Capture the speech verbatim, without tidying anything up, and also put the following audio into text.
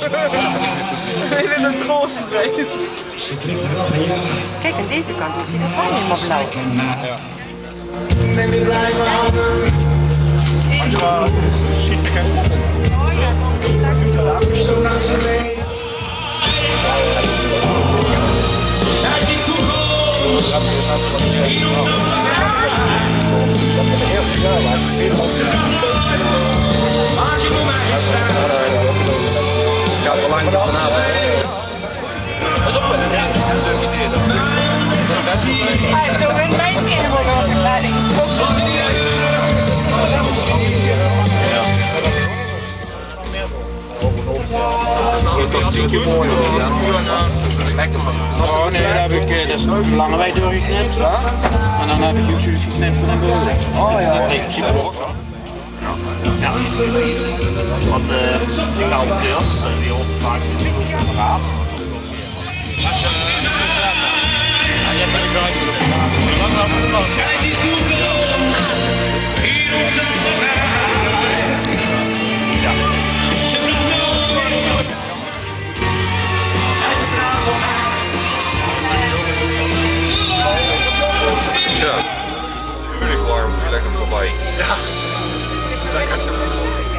Ik ben een trots geweest. Kijk, aan deze kant hoef je dat wel helemaal blauw. Ja. Manchmal schießt er keinen Vogel. Oh ja, Ja, belangrijk vanavond. Dat is ook wel een leuk idee. Zo ben mijn kinderen voor de opleiding. Oh nee, dan heb ik uh, dat is een lange wij doorgeknipt. En dan heb ik juice geknipt van een beul. Oh ja. Nee, in principe ook zo. Ja, want uh, die koude veels, die horen vaak in de apparaat. Ja, jij bent ik wel uitgezet. Hoe lang dan moet het nog? Tja, heerlijk warm, lekker voorbij. Ja, daar kan ik zo van.